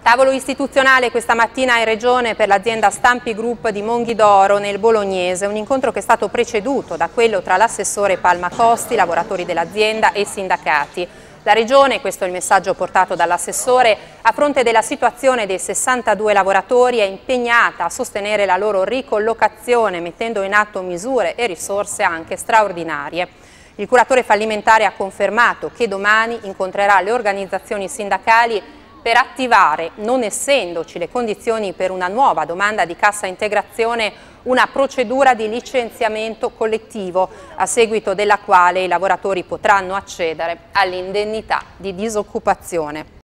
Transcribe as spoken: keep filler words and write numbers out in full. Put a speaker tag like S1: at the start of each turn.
S1: Tavolo istituzionale questa mattina in Regione per l'azienda Stampi Group di Monghidoro nel Bolognese, un incontro che è stato preceduto da quello tra l'assessore Palma Costi, lavoratori dell'azienda e sindacati. La Regione, questo è il messaggio portato dall'assessore, a fronte della situazione dei sessantadue lavoratori è impegnata a sostenere la loro ricollocazione mettendo in atto misure e risorse anche straordinarie. Il curatore fallimentare ha confermato che domani incontrerà le organizzazioni sindacali per attivare, non essendoci le condizioni per una nuova domanda di cassa integrazione, una procedura di licenziamento collettivo, a seguito della quale i lavoratori potranno accedere all'indennità di disoccupazione.